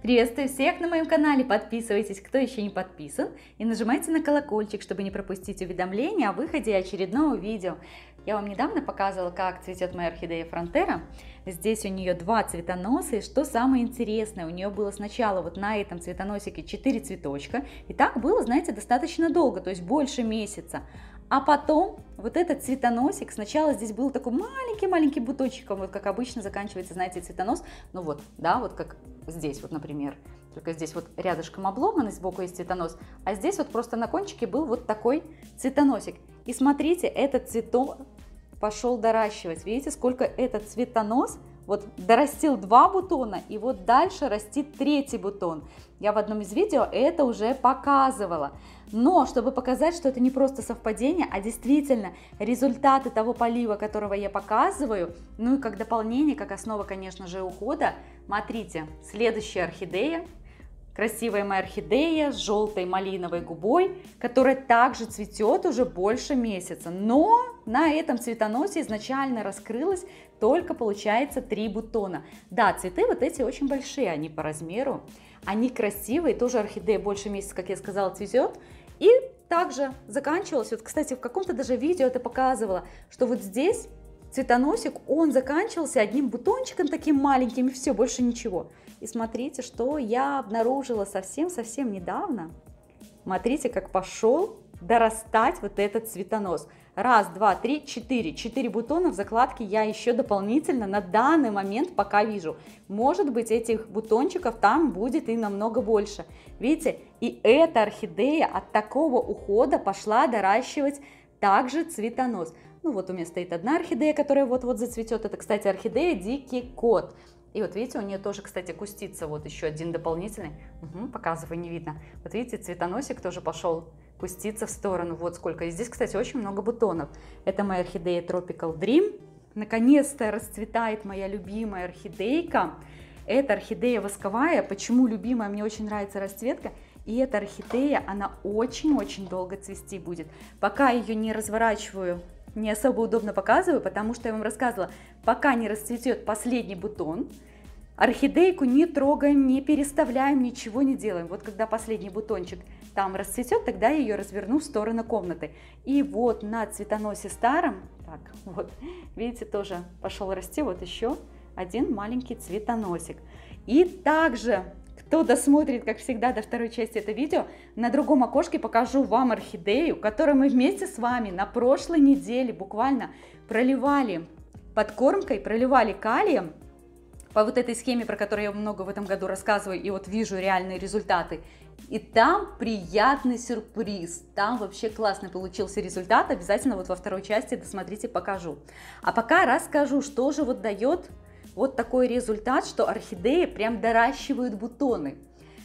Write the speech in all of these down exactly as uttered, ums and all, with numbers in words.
Приветствую всех на моем канале, подписывайтесь, кто еще не подписан, и нажимайте на колокольчик, чтобы не пропустить уведомления о выходе очередного видео. Я вам недавно показывала, как цветет моя орхидея Фронтера. Здесь у нее два цветоноса, и что самое интересное, у нее было сначала вот на этом цветоносике четыре цветочка, и так было, знаете, достаточно долго, то есть больше месяца. А потом вот этот цветоносик, сначала здесь был такой маленький-маленький бутончик, вот как обычно заканчивается, знаете, цветонос, ну вот, да, вот как здесь вот, например, только здесь вот рядышком обломанный, сбоку есть цветонос, а здесь вот просто на кончике был вот такой цветоносик. И смотрите, этот цветок пошел доращивать, видите, сколько этот цветонос вот дорастил два бутона, и вот дальше растит третий бутон. Я в одном из видео это уже показывала. Но чтобы показать, что это не просто совпадение, а действительно результаты того полива, которого я показываю, ну и как дополнение, как основа, конечно же, ухода, смотрите, следующая орхидея. Красивая моя орхидея с желтой малиновой губой, которая также цветет уже больше месяца. Но на этом цветоносе изначально раскрылось только, получается, три бутона. Да, цветы вот эти очень большие, они по размеру, они красивые, тоже орхидея больше месяца, как я сказала, цветет. И также заканчивалась, вот, кстати, в каком-то даже видео это показывала, что вот здесь цветоносик, он заканчивался одним бутончиком таким маленьким, и все, больше ничего. И смотрите, что я обнаружила совсем-совсем недавно. Смотрите, как пошел дорастать вот этот цветонос. Раз, два, три, четыре. Четыре бутона в закладке я еще дополнительно на данный момент пока вижу. Может быть, этих бутончиков там будет и намного больше. Видите, и эта орхидея от такого ухода пошла доращивать также цветонос. Ну вот у меня стоит одна орхидея, которая вот-вот зацветет. Это, кстати, орхидея Дикий Кот. И вот видите, у нее тоже, кстати, кустится вот еще один дополнительный. Угу, показываю, не видно. Вот видите, цветоносик тоже пошел куститься в сторону. Вот сколько. И здесь, кстати, очень много бутонов. Это моя орхидея Tropical Dream. Наконец-то расцветает моя любимая орхидейка. Это орхидея восковая. Почему любимая? Мне очень нравится расцветка. И эта орхидея, она очень-очень долго цвести будет. Пока ее не разворачиваю, не особо удобно показываю, потому что я вам рассказывала, пока не расцветет последний бутон, орхидейку не трогаем, не переставляем, ничего не делаем. Вот когда последний бутончик там расцветет, тогда я ее разверну в сторону комнаты. И вот на цветоносе старом, так, вот, видите, тоже пошел расти вот еще один маленький цветоносик. И также, кто досмотрит, как всегда, до второй части этого видео, на другом окошке покажу вам орхидею, которую мы вместе с вами на прошлой неделе буквально проливали подкормкой, проливали калием по вот этой схеме, про которую я много в этом году рассказываю, и вот вижу реальные результаты. И там приятный сюрприз, там вообще классный получился результат, обязательно вот во второй части досмотрите, покажу. А пока расскажу, что же вот дает вот такой результат, что орхидеи прям доращивают бутоны.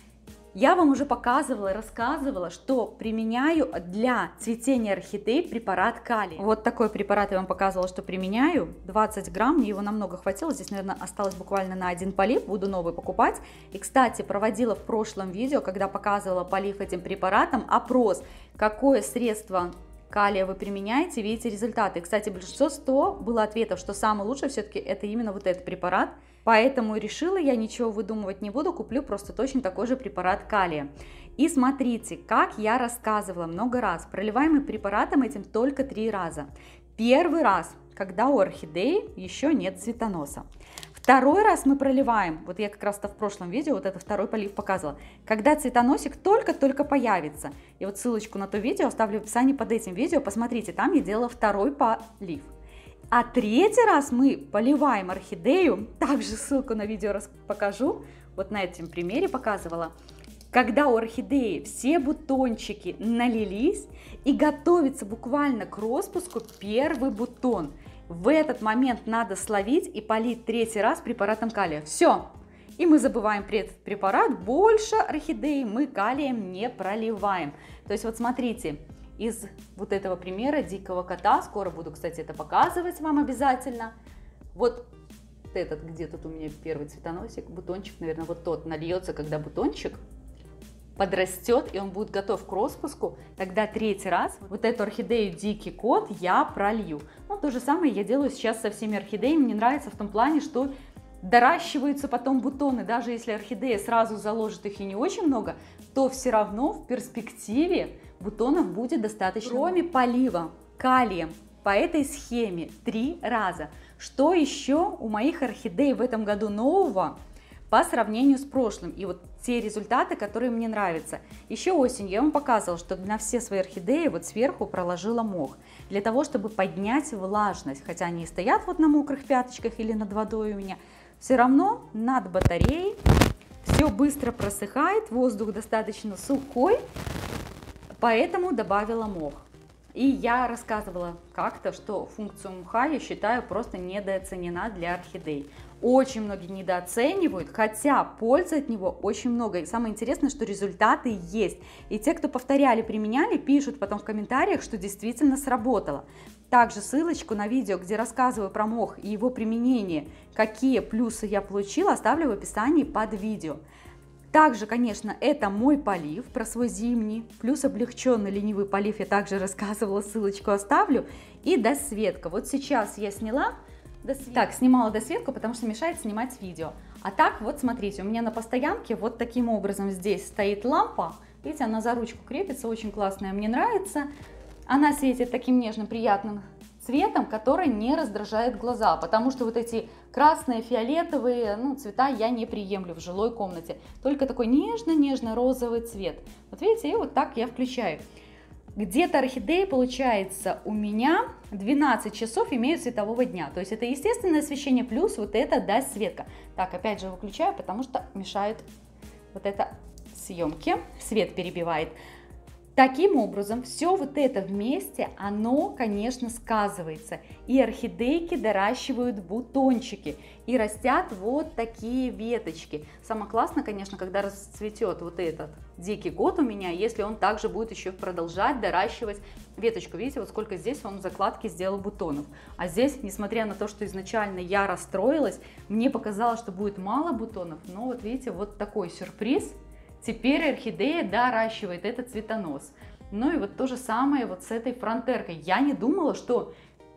Я вам уже показывала, рассказывала, что применяю для цветения орхидей препарат калий. Вот такой препарат я вам показывала, что применяю. двадцать грамм, мне его намного хватило. Здесь, наверное, осталось буквально на один полив. Буду новый покупать. И, кстати, проводила в прошлом видео, когда показывала полив этим препаратом, опрос, какое средство калия вы применяете, видите результаты. Кстати, большинство было ответов, что самый лучший все-таки это именно вот этот препарат. Поэтому решила я ничего выдумывать не буду, куплю просто точно такой же препарат калия. И смотрите, как я рассказывала много раз, проливаемый препаратом этим только три раза. Первый раз, когда у орхидеи еще нет цветоноса. Второй раз мы проливаем, вот я как раз-то в прошлом видео вот это второй полив показывала, когда цветоносик только-только появится. И вот ссылочку на то видео оставлю в описании под этим видео, посмотрите, там я делала второй полив. А третий раз мы поливаем орхидею, также ссылку на видео покажу, вот на этом примере показывала, когда у орхидеи все бутончики налились и готовится буквально к распуску первый бутон. В этот момент надо словить и полить третий раз препаратом калия. Все. И мы забываем про этот препарат. Больше орхидеи мы калием не проливаем. То есть вот смотрите, из вот этого примера дикого кота, скоро буду, кстати, это показывать вам обязательно. Вот этот, где тут у меня первый цветоносик, бутончик, наверное, вот тот нальется, когда бутончик подрастет, и он будет готов к распуску, тогда третий раз вот эту орхидею Дикий Кот я пролью. Ну, то же самое я делаю сейчас со всеми орхидеями. Мне нравится в том плане, что доращиваются потом бутоны, даже если орхидея сразу заложит их и не очень много, то все равно в перспективе бутонов будет достаточно. Кроме полива калием по этой схеме три раза. Что еще у моих орхидей в этом году нового по сравнению с прошлым? И вот те результаты, которые мне нравятся. Еще осенью я вам показывала, что на все свои орхидеи вот сверху проложила мох. Для того, чтобы поднять влажность. Хотя они и стоят вот на мокрых пяточках или над водой у меня. Все равно над батареей все быстро просыхает, воздух достаточно сухой, поэтому добавила мох. И я рассказывала как-то, что функцию мха я считаю просто недооценена для орхидей. Очень многие недооценивают, хотя пользы от него очень много. И самое интересное, что результаты есть. И те, кто повторяли, применяли, пишут потом в комментариях, что действительно сработало. Также ссылочку на видео, где рассказываю про мох и его применение, какие плюсы я получила, оставлю в описании под видео. Также, конечно, это мой полив, про свой зимний, плюс облегченный ленивый полив я также рассказывала, ссылочку оставлю. И досветка. Вот сейчас я сняла, досветку. так, снимала досветку, потому что мешает снимать видео. А так, вот смотрите, у меня на постоянке вот таким образом здесь стоит лампа. Видите, она за ручку крепится, очень классная, мне нравится. Она светит таким нежным, приятным цветом, который не раздражает глаза, потому что вот эти красные, фиолетовые, ну, цвета я не приемлю в жилой комнате. Только такой нежно-нежно-розовый цвет. Вот видите, и вот так я включаю. Где-то орхидеи, получается, у меня двенадцать часов имеют светового дня. То есть это естественное освещение плюс вот это досветка. Так, опять же выключаю, потому что мешает вот это съемки. Свет перебивает. Таким образом, все вот это вместе, оно, конечно, сказывается. И орхидейки доращивают бутончики, и растят вот такие веточки. Самое классное, конечно, когда расцветет вот этот дикий год у меня, если он также будет еще продолжать доращивать веточку. Видите, вот сколько здесь он в закладке сделал бутонов. А здесь, несмотря на то, что изначально я расстроилась, мне показалось, что будет мало бутонов, но вот видите, вот такой сюрприз. Теперь орхидея доращивает этот цветонос. Ну и вот то же самое вот с этой фронтеркой. Я не думала, что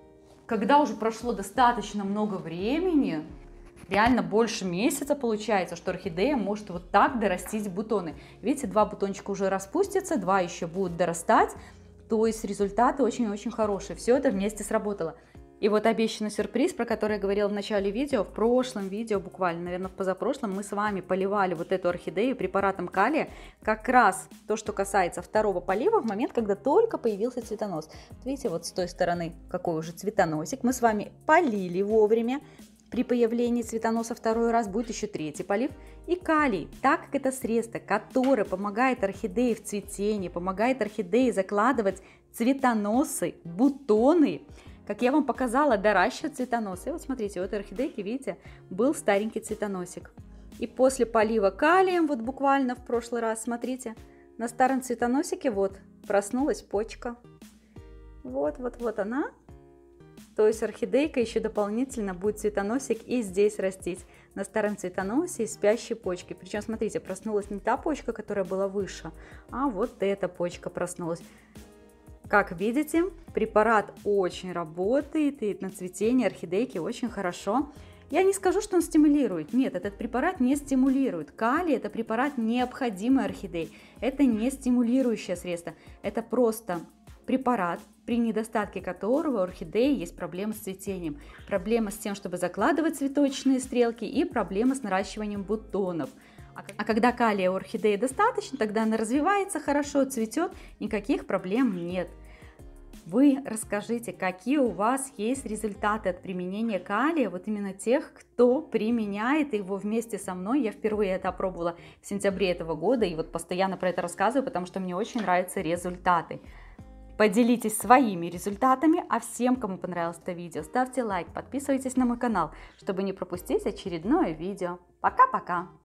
когда уже прошло достаточно много времени, реально больше месяца получается, что орхидея может вот так дорастить бутоны. Видите, два бутончика уже распустятся, два еще будут дорастать. То есть результаты очень-очень хорошие. Все это вместе сработало. И вот обещанный сюрприз, про который я говорила в начале видео, в прошлом видео, буквально, наверное, в позапрошлом, мы с вами поливали вот эту орхидею препаратом калия, как раз то, что касается второго полива, в момент, когда только появился цветонос. Видите, вот с той стороны какой уже цветоносик, мы с вами полили вовремя. При появлении цветоноса второй раз будет еще третий полив. И калий, так как это средство, которое помогает орхидее в цветении, помогает орхидее закладывать цветоносы, бутоны, как я вам показала, доращивать цветоносы. И вот смотрите, у этой орхидейки, видите, был старенький цветоносик. И после полива калием, вот буквально в прошлый раз, смотрите, на старом цветоносике вот проснулась почка. Вот-вот-вот она. То есть орхидейка еще дополнительно будет цветоносик и здесь растить. На старом цветоносе и спящей почки. Причем, смотрите, проснулась не та почка, которая была выше, а вот эта почка проснулась. Как видите, препарат очень работает, и на цветение орхидейки очень хорошо. Я не скажу, что он стимулирует. Нет, этот препарат не стимулирует. Калий – это препарат необходимый орхидей. Это не стимулирующее средство. Это просто препарат, при недостатке которого у орхидеи есть проблемы с цветением. Проблема с тем, чтобы закладывать цветочные стрелки, и проблема с наращиванием бутонов. А когда калия у орхидеи достаточно, тогда она развивается хорошо, цветет, никаких проблем нет. Вы расскажите, какие у вас есть результаты от применения калия, вот именно тех, кто применяет его вместе со мной. Я впервые это опробовала в сентябре этого года, и вот постоянно про это рассказываю, потому что мне очень нравятся результаты. Поделитесь своими результатами, а всем, кому понравилось это видео, ставьте лайк, подписывайтесь на мой канал, чтобы не пропустить очередное видео. Пока-пока!